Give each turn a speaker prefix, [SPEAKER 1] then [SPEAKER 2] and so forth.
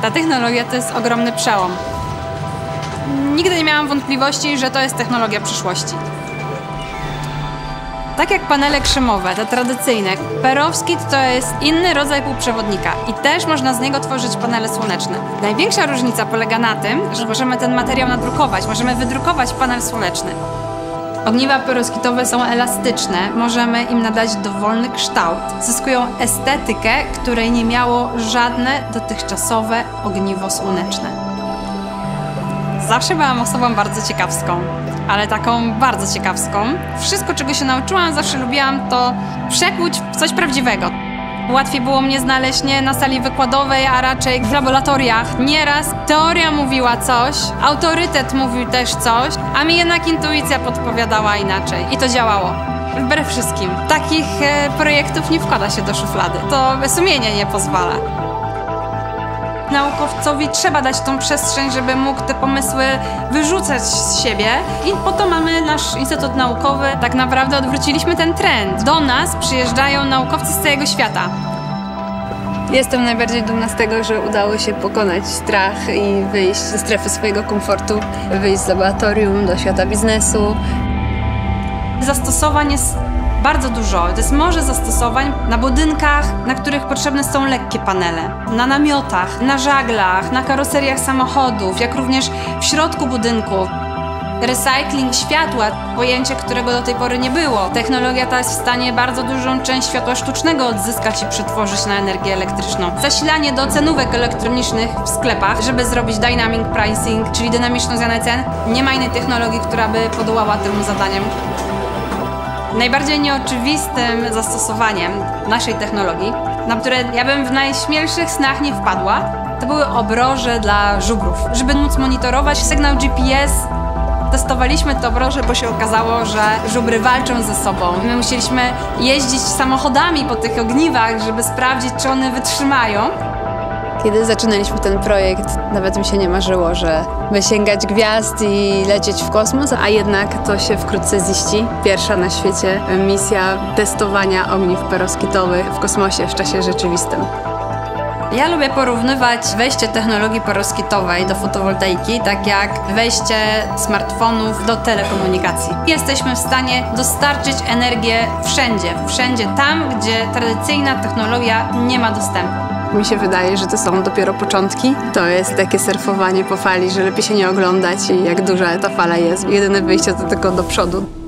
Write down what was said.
[SPEAKER 1] Ta technologia to jest ogromny przełom. Nigdy nie miałam wątpliwości, że to jest technologia przyszłości. Tak jak panele krzemowe, te tradycyjne, perovskit to jest inny rodzaj półprzewodnika i też można z niego tworzyć panele słoneczne. Największa różnica polega na tym, że możemy ten materiał nadrukować, możemy wydrukować panel słoneczny. Ogniwa perovskitowe są elastyczne, możemy im nadać dowolny kształt. Zyskują estetykę, której nie miało żadne dotychczasowe ogniwo słoneczne. Zawsze byłam osobą bardzo ciekawską, ale taką bardzo ciekawską. Wszystko, czego się nauczyłam, zawsze lubiłam to przekuć w coś prawdziwego. Łatwiej było mnie znaleźć nie na sali wykładowej, a raczej w laboratoriach. Nieraz teoria mówiła coś, autorytet mówił też coś, a mi jednak intuicja podpowiadała inaczej. I to działało. Wbrew wszystkim. Takich projektów nie wkłada się do szuflady. To sumienie nie pozwala. Naukowcowi trzeba dać tą przestrzeń, żeby mógł te pomysły wyrzucać z siebie i po to mamy nasz Instytut Naukowy. Tak naprawdę odwróciliśmy ten trend. Do nas przyjeżdżają naukowcy z całego świata.
[SPEAKER 2] Jestem najbardziej dumna z tego, że udało się pokonać strach i wyjść ze strefy swojego komfortu, wyjść z laboratorium do świata biznesu.
[SPEAKER 1] Zastosowań jest bardzo dużo. To jest morze zastosowań na budynkach, na których potrzebne są lekkie panele. Na namiotach, na żaglach, na karoseriach samochodów, jak również w środku budynku. Recycling światła, pojęcie, którego do tej pory nie było. Technologia ta jest w stanie bardzo dużą część światła sztucznego odzyskać i przetworzyć na energię elektryczną. Zasilanie do cenówek elektronicznych w sklepach, żeby zrobić dynamic pricing, czyli dynamiczną zmianę cen. Nie ma innej technologii, która by podołała temu zadaniom. Najbardziej nieoczywistym zastosowaniem naszej technologii, na które ja bym w najśmielszych snach nie wpadła, to były obroże dla żubrów. Żeby móc monitorować sygnał GPS, testowaliśmy te obroże, bo się okazało, że żubry walczą ze sobą. My musieliśmy jeździć samochodami po tych ogniwach, żeby sprawdzić, czy one wytrzymają.
[SPEAKER 2] Kiedy zaczynaliśmy ten projekt, nawet mi się nie marzyło, że by sięgać gwiazd i lecieć w kosmos, a jednak to się wkrótce ziści. Pierwsza na świecie misja testowania ogniw perovskitowych w kosmosie w czasie rzeczywistym.
[SPEAKER 1] Ja lubię porównywać wejście technologii perovskitowej do fotowoltaiki, tak jak wejście smartfonów do telekomunikacji. Jesteśmy w stanie dostarczyć energię wszędzie tam, gdzie tradycyjna technologia nie ma dostępu.
[SPEAKER 2] Mi się wydaje, że to są dopiero początki. To jest takie surfowanie po fali, że lepiej się nie oglądać i jak duża ta fala jest. Jedyne wyjście to tylko do przodu.